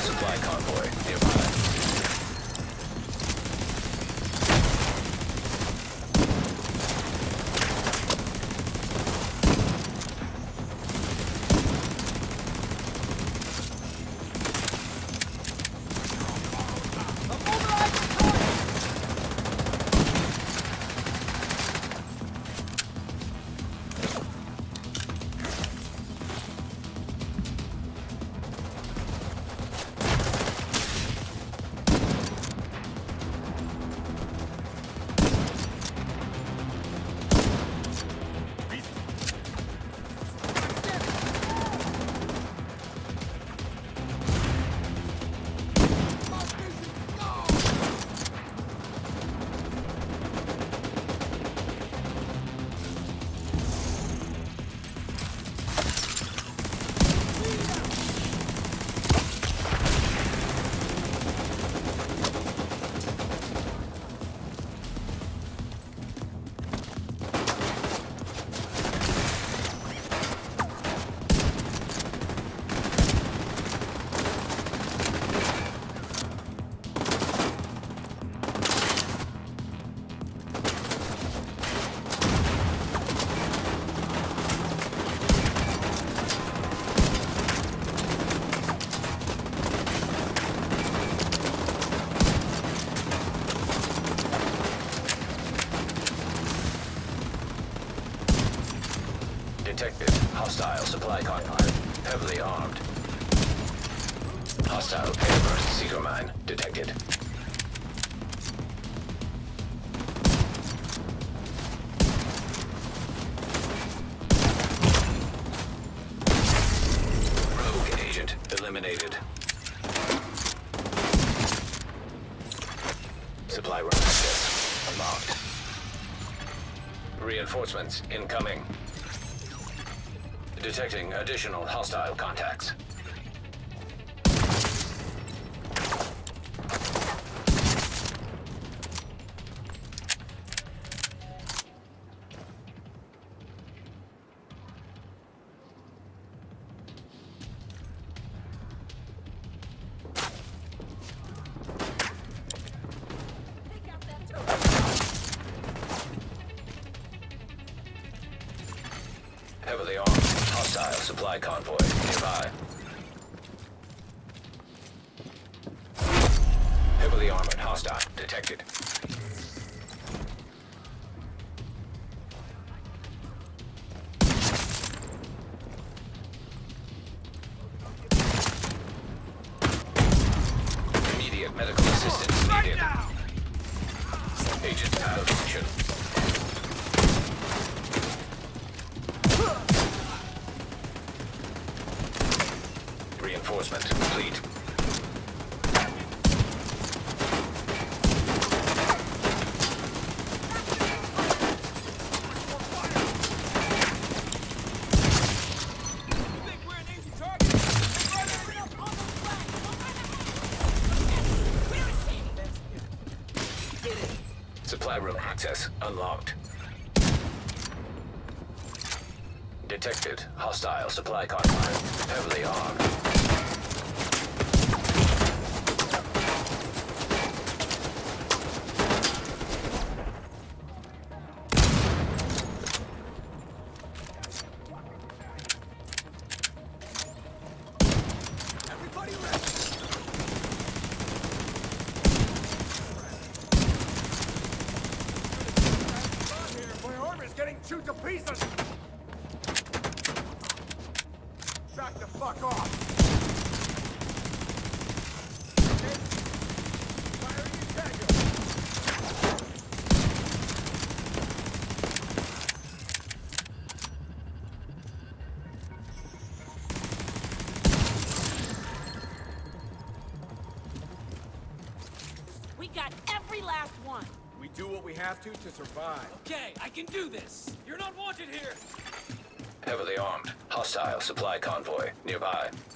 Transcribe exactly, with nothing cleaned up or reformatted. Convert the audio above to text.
supply convoy nearby. Detected. Hostile supply convoy. Heavily armed. Hostile airburst seeker mine detected. Rogue agent eliminated. Supply room access unlocked. Reinforcements incoming. Detecting additional hostile contacts. Heavily armed. Hostile supply convoy nearby. Heavily armored hostile detected. Immediate medical assistance needed. Agent out of action. Reinforcement complete. Supply room access unlocked. Detected hostile supply convoy, heavily armed. Everybody rest. My arm is getting chewed to pieces. Back the fuck off! Firing in tango! We got every last one! We do what we have to to survive. Okay, I can do this! You're not wanted here! Heavily armed. Hostile supply convoy nearby.